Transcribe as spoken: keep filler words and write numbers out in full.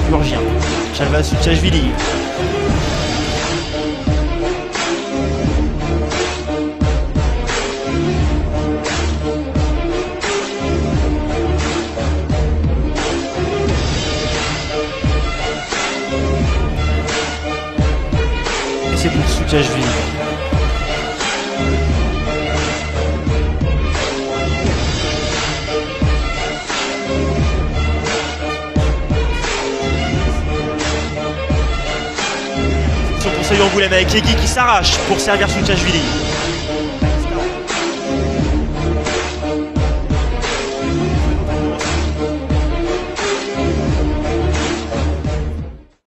Géorgien. Shalva Suchashvili. Et c'est pour Suchashvili. Pour Saïd Angoulême avec Legui qui s'arrache pour servir Suchashvili.